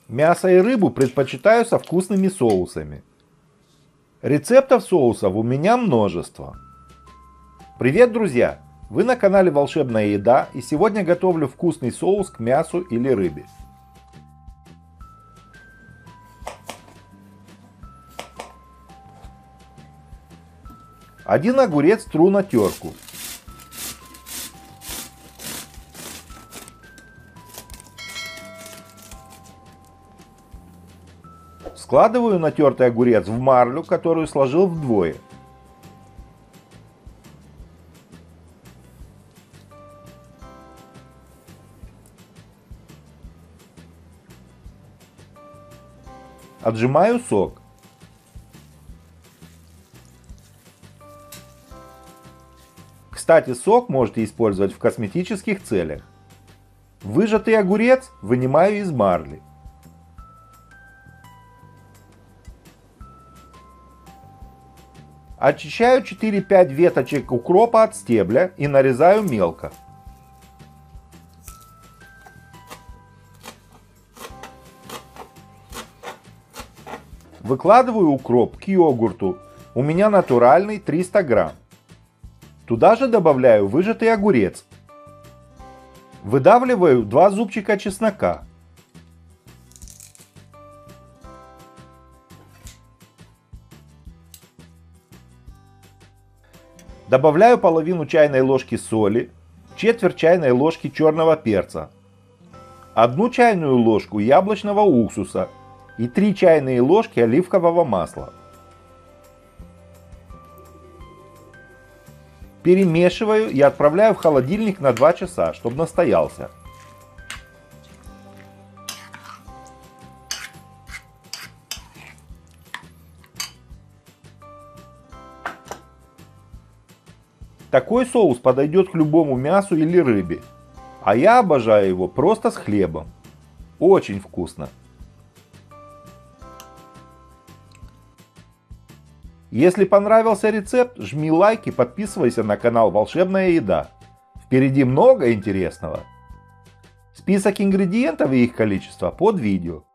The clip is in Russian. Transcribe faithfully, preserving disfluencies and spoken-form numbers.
Мясо и рыбу предпочитаю со вкусными соусами. Рецептов соусов у меня множество. Привет, друзья! Вы на канале Волшебная еда, и сегодня готовлю вкусный соус к мясу или рыбе. Один огурец тру на терку. Складываю натертый огурец в марлю, которую сложил вдвое. Отжимаю сок. Кстати, сок можете использовать в косметических целях. Выжатый огурец вынимаю из марли. Очищаю четыре-пять веточек укропа от стебля и нарезаю мелко. Выкладываю укроп к йогурту. У меня натуральный триста грамм. Туда же добавляю выжатый огурец. Выдавливаю два зубчика чеснока. Добавляю половину чайной ложки соли, четверть чайной ложки черного перца, одну чайную ложку яблочного уксуса и три чайные ложки оливкового масла. Перемешиваю и отправляю в холодильник на два часа, чтобы настоялся. Такой соус подойдет к любому мясу или рыбе, а я обожаю его просто с хлебом. Очень вкусно. Если понравился рецепт, жми лайк и подписывайся на канал Волшебная еда. Впереди много интересного. Список ингредиентов и их количество под видео.